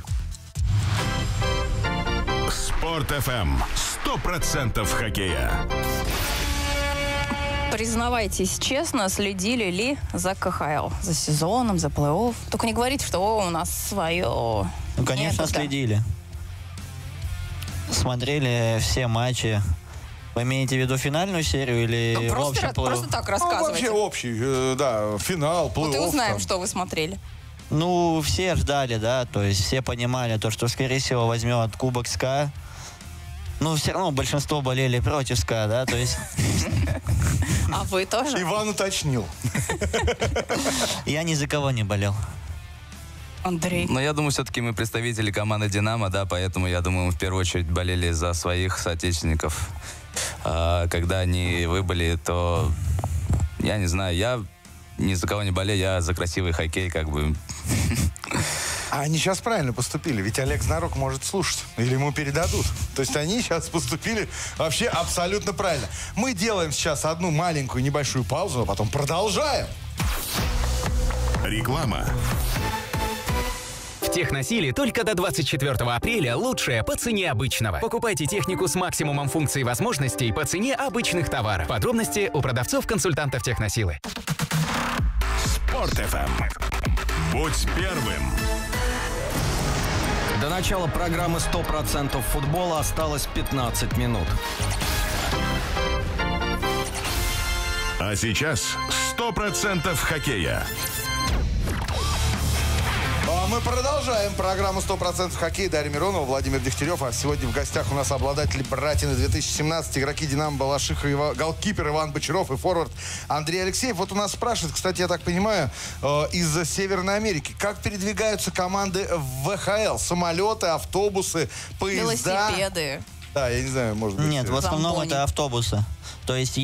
Спорт FM. 100% хоккея. Признавайтесь честно, следили ли за КХЛ? За сезоном, за плей-офф? Только не говорите, что у нас свое. Ну, конечно, следили. Смотрели все матчи. Вы имеете в виду финальную серию или в общем плей-офф? Просто так рассказывайте. Вообще общий, да, финал, плей-офф. Вот и узнаем, что вы смотрели. Ну, все ждали, да, то есть все понимали то, что, скорее всего, возьмет Кубок СКА. Ну, все равно большинство болели против СКА, да, то есть... А вы тоже? Иван уточнил. Я ни за кого не болел. Андрей. Но я думаю, все-таки мы представители команды «Динамо», да, поэтому, я думаю, мы в первую очередь болели за своих соотечественников. А когда они выбыли, то, я не знаю, я ни за кого не болею, я за красивый хоккей, как бы. А они сейчас правильно поступили, ведь Олег Знарок может слушать, или ему передадут. То есть они сейчас поступили вообще абсолютно правильно. Мы делаем сейчас одну маленькую небольшую паузу, а потом продолжаем. Реклама. В Техносиле только до 24 апреля лучшее по цене обычного. Покупайте технику с максимумом функций и возможностей по цене обычных товаров. Подробности у продавцов-консультантов Техносилы. Спорт ФМ. Будь первым. До начала программы «100% футбола» осталось 15 минут. А сейчас 100% хоккея. Мы продолжаем программу «100% хоккей». Дарья Миронова, Владимир Дегтярев. А сегодня в гостях у нас обладатели «Братины 2017», игроки «Динамо» Балашиха, голкипер Иван Бочаров и форвард Андрей Алексеев. Вот у нас спрашивают, кстати, я так понимаю, из Северной Америки, как передвигаются команды в ВХЛ? Самолеты, автобусы, поезда? Велосипеды. Да, я не знаю, может быть. Нет, в основном это автобусы. То есть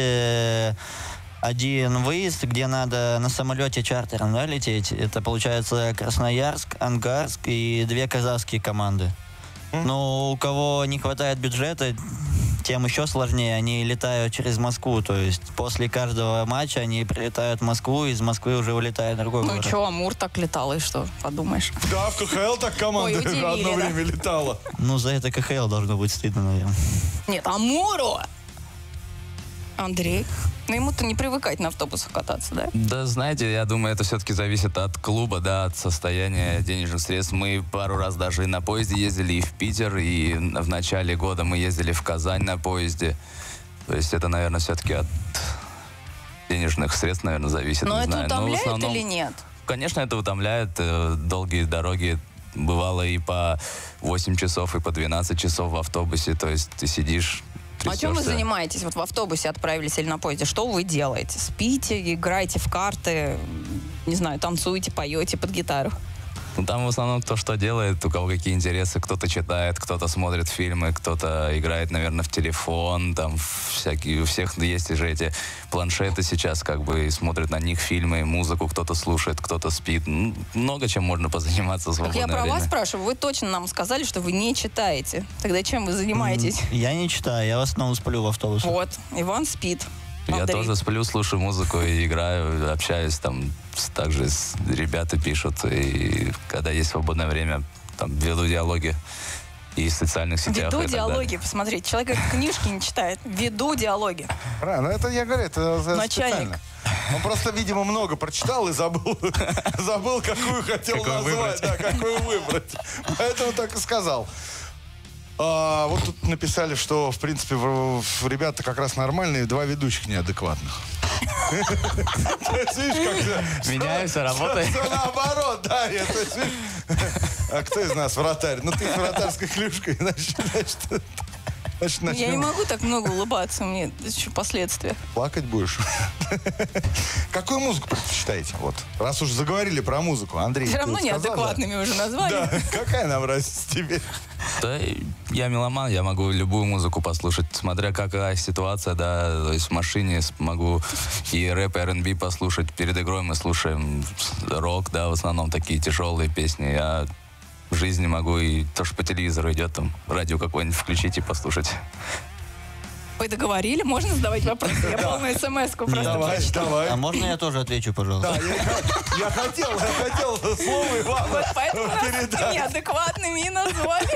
один выезд, где надо на самолете чартером, да, лететь. Это получается Красноярск, Ангарск и 2 казахские команды. Но у кого не хватает бюджета, тем еще сложнее. Они летают через Москву. То есть после каждого матча они прилетают в Москву, и из Москвы уже улетает в другой город. Ну что, Амур так летал, и что, подумаешь? Да, в КХЛ так команда одно время летала. Ну, за это КХЛ должно быть стыдно, наверное. Нет, Амуру! Андрей, ну ему-то не привыкать на автобусах кататься, да? Да, знаете, я думаю, это все-таки зависит от клуба, да, от состояния денежных средств. Мы пару раз даже и на поезде ездили, и в Питер, и в начале года мы ездили в Казань на поезде. То есть это, наверное, все-таки от денежных средств, наверное, зависит. Но не это знаю. утомляет Но в основном, или нет? Конечно, это утомляет. Долгие дороги. Бывало и по 8 часов, и по 12 часов в автобусе. То есть ты сидишь... А чем вы занимаетесь? Вот в автобусе отправились или на поезде. Что вы делаете? Спите, играете в карты, не знаю, танцуете, поете под гитару? Ну, там в основном кто что делает, у кого какие интересы. Кто-то читает, кто-то смотрит фильмы, кто-то играет, наверное, в телефон. Там всякие, у всех есть же эти планшеты сейчас, как бы, и смотрят на них фильмы, музыку кто-то слушает, кто-то спит. Ну, много чем можно позаниматься в свободное время. Я про вас спрашиваю. Вы точно нам сказали, что вы не читаете. Тогда чем вы занимаетесь? Я не читаю, я в основном сплю в автобусе. Вот, Иван спит. Я Андрей. тоже сплю, слушаю музыку и играю, общаюсь там, также ребята пишут, и когда есть свободное время, там веду диалоги и в социальных сетях. Веду диалоги, посмотрите, человек говорит, книжки не читает, веду диалоги. Правильно, это я говорю, это начальник. Специально. Он просто, видимо, много прочитал и забыл, какую хотел назвать, да, какую выбрать. Поэтому так и сказал. Вот тут написали, что, в принципе, ребята как раз нормальные, 2 ведущих неадекватных. Меняемся, работаем. Все наоборот, да. А кто из нас вратарь? Ну, ты с вратарской клюшкой, значит, я не могу так много улыбаться, мне еще последствия. Плакать будешь? Какую музыку предпочитаете? Вот. Раз уж заговорили про музыку, Андрей. Все равно неадекватными уже назвали. Да, какая нам разница тебе? Да, я меломан, я могу любую музыку послушать, смотря какая ситуация, да, то есть в машине могу и рэп, и R&B послушать. Перед игрой мы слушаем рок, да, в основном такие тяжелые песни. Я в жизни могу и то, что по телевизору идет, там, радио какое-нибудь включить и послушать. Вы договорили? Можно задавать вопросы? Я полную смс-ку просто прочитала. А можно я тоже отвечу, пожалуйста? Да, я хотел слово Ивана. Вот поэтому нас неадекватными и назвали.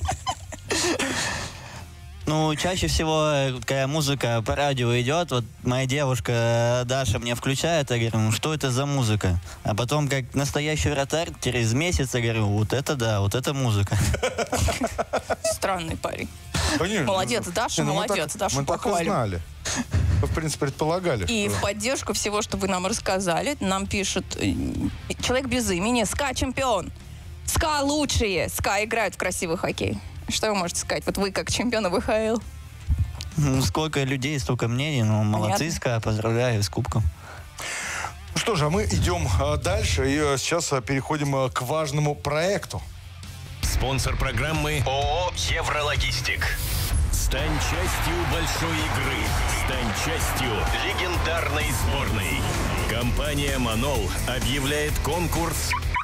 Ну, чаще всего, когда музыка по радио идет, вот моя девушка Даша мне включает, я говорю, ну, что это за музыка? А потом, как настоящий вратарь, через месяц я говорю, вот это да, вот это музыка. Странный парень. Конечно. Молодец, Даша, молодец. Дашу мы так и похвалим. знали. В принципе, предполагали. И в поддержку всего, что вы нам рассказали, нам пишет человек без имени, СКА-чемпион. СКА лучшие. СКА играют в красивый хоккей. Что вы можете сказать? Вот вы как чемпионы ВХЛ. Ну, сколько людей, столько мнений. Ну, молодцы, СКА, поздравляю с кубком. Ну что же, а мы идем дальше. И сейчас переходим к важному проекту. Спонсор программы ООО «Еврологистик». Стань частью большой игры. Стань частью легендарной сборной. Компания «Манол» объявляет конкурс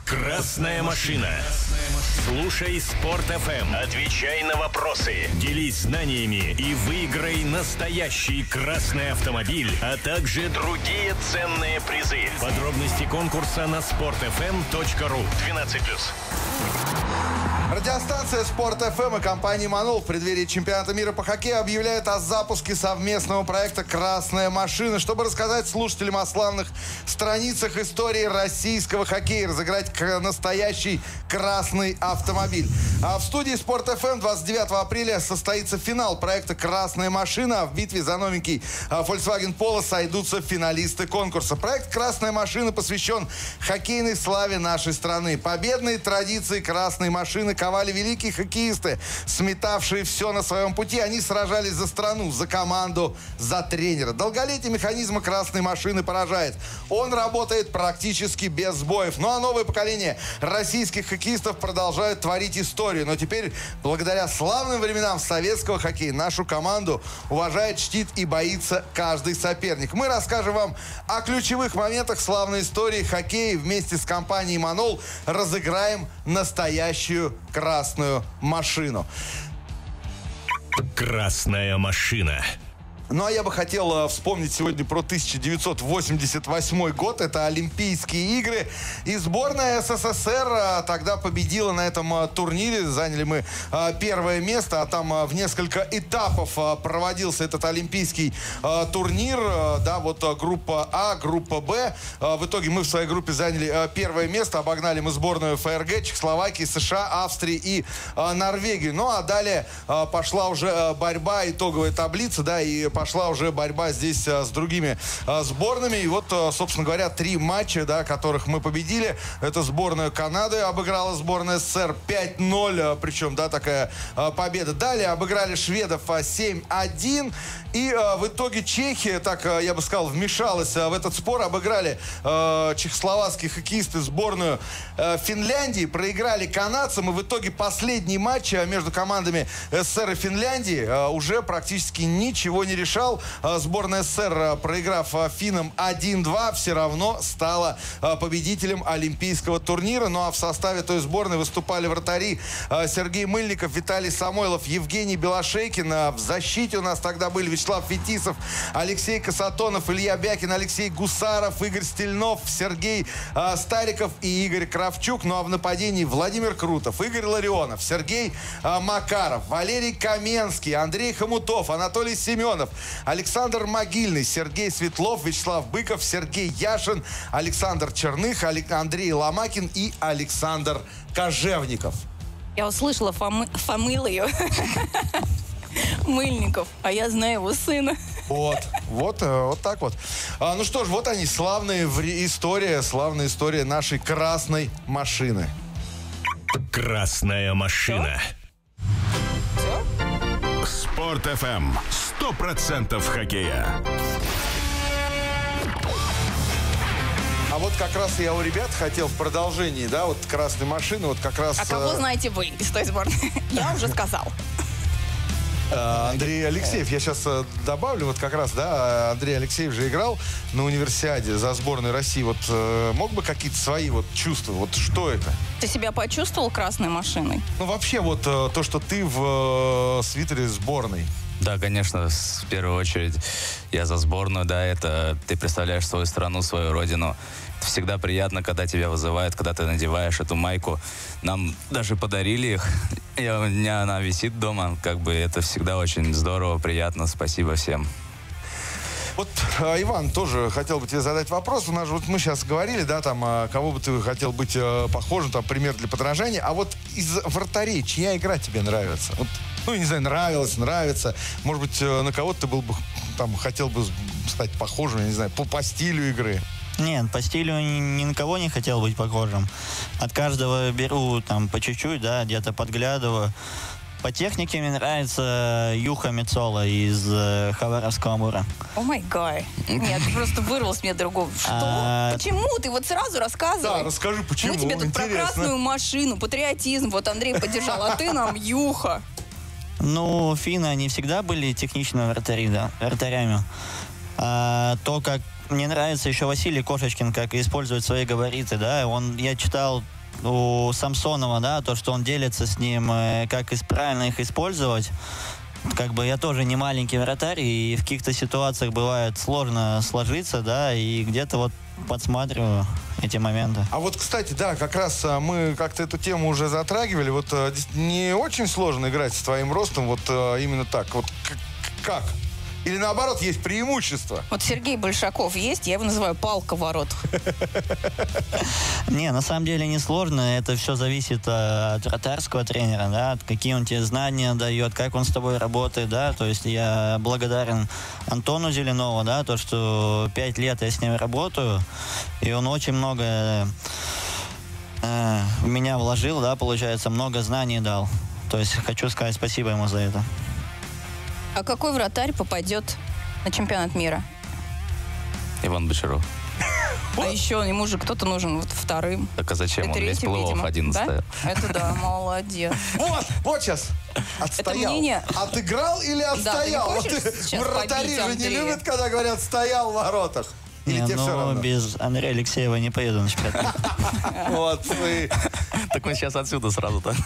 Красная машина. Слушай Спорт ФМ. Отвечай на вопросы. Делись знаниями и выиграй настоящий красный автомобиль, а также другие ценные призы. Подробности конкурса на sportfm.ru. 12+. Радиостанция Спорт ФМ и компания «Манол» в преддверии чемпионата мира по хоккею объявляют о запуске совместного проекта «Красная машина», чтобы рассказать слушателям о славных страницах истории российского хоккея и разыграть настоящий красный автомобиль. А в студии Спорт ФМ 29 апреля состоится финал проекта «Красная машина». А в битве за новенький Volkswagen Polo сойдутся финалисты конкурса. Проект «Красная машина» посвящен хоккейной славе нашей страны. Победные традиции «Красной машины» ковали великие хоккеисты, сметавшие все на своем пути. Они сражались за страну, за команду, за тренера. Долголетие механизма «Красной машины» поражает. Он работает практически без сбоев. Ну а новое поколение российских хоккеистов продолжают творить историю. Но теперь, благодаря славным временам советского хоккея, нашу команду уважает, чтит и боится каждый соперник. Мы расскажем вам о ключевых моментах славной истории хоккея. Вместе с компанией «Манол» разыграем настоящую красную машину. Красная машина. Ну, а я бы хотел вспомнить сегодня про 1988 год. Это Олимпийские игры. И сборная СССР тогда победила на этом турнире. Заняли мы первое место. А там в несколько этапов проводился этот олимпийский турнир. Да, вот группа А, группа Б. В итоге мы в своей группе заняли первое место. Обогнали мы сборную ФРГ, Чехословакии, США, Австрии и Норвегии. Ну, а далее пошла уже борьба, итоговая таблица, да, и пошла уже борьба здесь с другими сборными. И вот, собственно говоря, 3 матча, да, которых мы победили. Это сборная Канады обыграла сборная СССР 5-0. Причем, да, такая победа. Далее обыграли шведов 7-1. И в итоге Чехия, так я бы сказал, вмешалась в этот спор. Обыграли чехословацкие хоккеисты сборную Финляндии. Проиграли канадцам. И в итоге последний матч между командами СССР и Финляндии уже практически ничего не решал. Сборная СССР, проиграв финнам 1-2, все равно стала победителем олимпийского турнира. Ну а в составе той сборной выступали вратари Сергей Мыльников, Виталий Самойлов, Евгений Белошейкин. В защите у нас тогда были Вячеслав Фетисов, Алексей Касатонов, Илья Бякин, Алексей Гусаров, Игорь Стельнов, Сергей Стариков и Игорь Кравчук. Ну а в нападении Владимир Крутов, Игорь Ларионов, Сергей Макаров, Валерий Каменский, Андрей Хомутов, Анатолий Семенов, Александр Могильный, Сергей Светлов, Вячеслав Быков, Сергей Яшин, Александр Черных, Андрей Ломакин и Александр Кожевников. Я услышала фамилию Мыльников, а я знаю его сына. Вот так вот. Ну что ж, вот они, славная история нашей красной машины. Красная машина. Спорт ФМ. 100% хоккея. А вот как раз я у ребят хотел в продолжении, да, вот красной машины, вот как раз... А кого знаете вы из той сборной? Я уже сказал. Андрей Алексеев, я сейчас добавлю, вот как раз, да, Андрей Алексеев же играл на универсиаде за сборную России. Вот мог бы какие-то свои вот чувства, вот что это? Ты себя почувствовал красной машиной? Ну, вообще, вот то, что ты в свитере сборной. Да, конечно, в первую очередь я за сборную, да, это ты представляешь свою страну, свою родину. Это всегда приятно, когда тебя вызывают, когда ты надеваешь эту майку. Нам даже подарили их, у меня она висит дома, как бы это всегда очень здорово, приятно, спасибо всем. Вот, Иван, тоже хотел бы тебе задать вопрос. У нас же, вот мы сейчас говорили, да, там, кого бы ты хотел быть похожим, там, пример для подражания. А вот из вратарей, чья игра тебе нравится? Вот, ну, не знаю, нравится. Может быть, на кого-то ты был бы, там, хотел бы стать похожим, я не знаю, по стилю игры. Нет, по стилю ни на кого не хотел быть похожим. От каждого беру, там, по чуть-чуть, да, где-то подглядываю. По технике мне нравится Юха Мицола из Хабаровского Амура. О май гад. Нет, просто вырвалось мне другого. Что? Почему? Ты вот сразу рассказывай. Да, расскажи, почему. Мы тебе тут про красную машину, патриотизм. Вот Андрей поддержал, а ты нам Юха. Ну, финны, они всегда были техничными вратарями. То, как мне нравится еще Василий Кошечкин, как использует свои габариты, да, я читал у Самсонова, да, то, что он делится с ним, как правильно их использовать. Как бы я тоже не маленький вратарь, и в каких-то ситуациях бывает сложно сложиться, да, и где-то вот подсматриваю эти моменты. А вот, кстати, да, как раз мы как-то эту тему уже затрагивали. Вот не очень сложно играть с твоим ростом, вот именно так. Вот как? Или наоборот, есть преимущество? Вот Сергей Большаков есть, я его называю палка в воротах. Не, на самом деле не сложно. Это все зависит от вратарского тренера, да, какие он тебе знания дает, как он с тобой работает, да. То есть я благодарен Антону Зеленову, да, то, что 5 лет я с ним работаю, и он очень много в меня вложил, да, получается, много знаний дал. То есть хочу сказать спасибо ему за это. А какой вратарь попадет на чемпионат мира? Иван Бочаров. А еще ему же кто-то нужен вот вторым. Так а зачем? Он весь плей-офф один стоял. Это да, молодец. Вот сейчас. Отстоял. Это мнение... Отыграл или отстоял? Да, ты вратари же не любят, когда говорят «стоял в воротах». Или не, тебе все равно? Без Андрея Алексеева не поеду на чемпионат. Молодцы. Так мы сейчас отсюда сразу-то.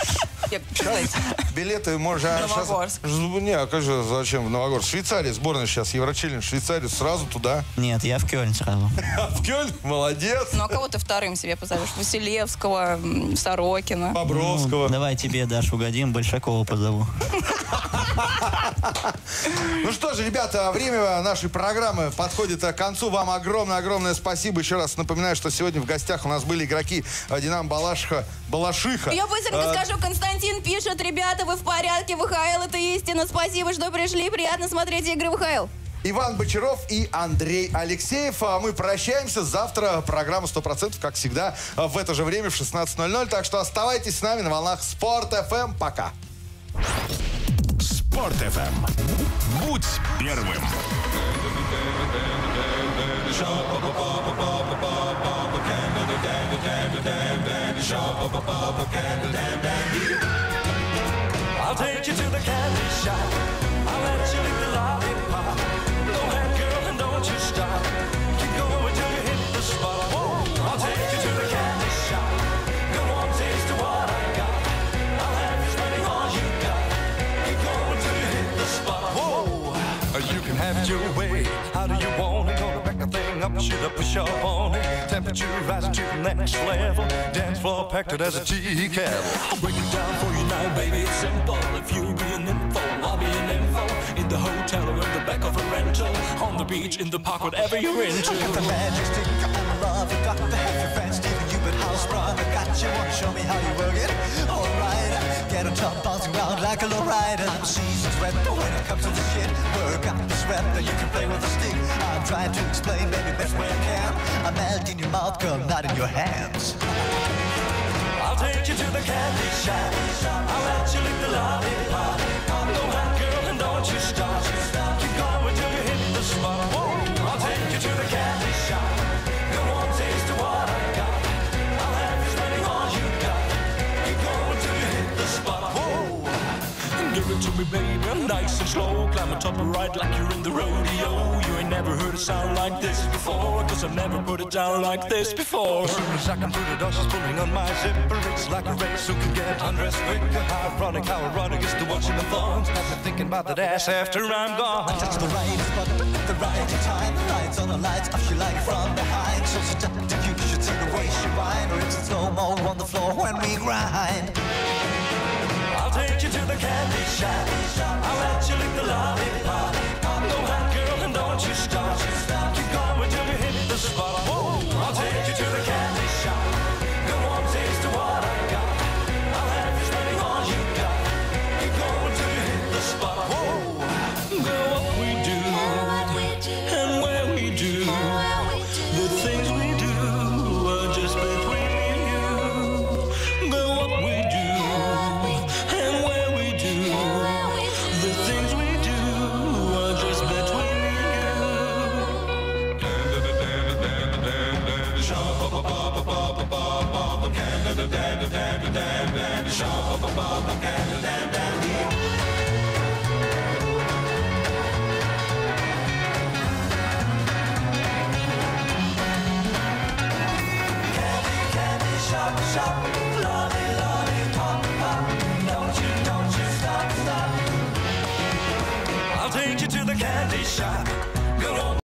Билеты можно... Новогорск. Не, а как же, зачем в Новогорск? Швейцария, сборная сейчас, Еврочеллендж, Швейцарию, сразу туда. Нет, я в Кёльн сразу. В Кёльн? Молодец. Ну, а кого ты вторым себе позовешь? Василевского, Сорокина? Бобровского. Давай тебе, Даш, угодим, Большакова позову. Ну что же, ребята, время нашей программы подходит к концу. Вам огромное спасибо. Еще раз напоминаю, что сегодня в гостях у нас были игроки Динамо Балашиха. Я быстренько скажу, Константин пишет: ребята, вы в порядке, ВХЛ это истина. Спасибо, что пришли. Приятно смотреть игры ВХЛ. Иван Бочаров и Андрей Алексеев. А мы прощаемся. Завтра программа 100%, как всегда, в это же время, в 16:00. Так что оставайтесь с нами на волнах Спорт ФМ. Пока. Спорт ФМ. Будь первым. I'll take you to the candy shop. I'll let you lick the lollipop. Go ahead, girl, and don't you stop. Keep going till you hit the spot. Whoa. I'll take you to the candy shop. Go on, taste of what I got. I'll have you spending all you got. Keep going till you hit the spot. Whoa. You can have it your way. How do you want it? Gonna back the thing up, shoot up, push up on it. Temperature rising to the next level. Dance floor packed it as a tea kettle. I'll break it down for you now, baby. It's simple. If you'll be an info, I'll be an info. In the hotel or in the back of a rental. On the beach, in the park, whatever you're into. I got the magic stick and the love. You got to have your friends, Steven Hubert, house sprung. I got you, wanna show me how you work it? Alright, get on top, bouncing around like a low rider. I'm a seasoned sweat, but when it comes to the shit, work out the sweat, then you can play with a stick. I'm trying to explain, maybe best way I can. I'm melt in your mouth, girl, not in your hands. I'll take you to the candy shop. I'll let you lick the lollipop. Go ahead, girl, and don't you stop. Keep going till you hit the spot. Whoa. I'll take you to the candy shop. Go on, taste of what I got. I'll have you spending all you got. Keep going till you hit the spot. Whoa. Give it to me, baby, nice and slow. Climb on top and ride like you're in the rodeo. You ain't never heard it sound like this before, 'cause I've never put it down like this before. As soon as I come through the door, she's pulling on my zipper. It's like a race who can get undressed quicker. How ironic is to watching the thorns. Got me thinking about that ass after I'm gone. I touch the right spot at the right time. The lights on the lights, up she like it from behind. So seductive, you should see the way she whine. Or it's a slow-mo on the floor when we grind. I'll take you to the candy shop. I'll let you lick the lollipop. Go ahead, girl, and don't you stop. Keep going till you hit the spot. Whoa. I'll take you to the candy shop. Go on, taste of what I got. I'll have you spending all you got. Keep going till you hit the spot. Whoa. Girl, what we do and where we do, the things we do are just between me and you. Girl, what we do. The things we do are just between me and you. shop.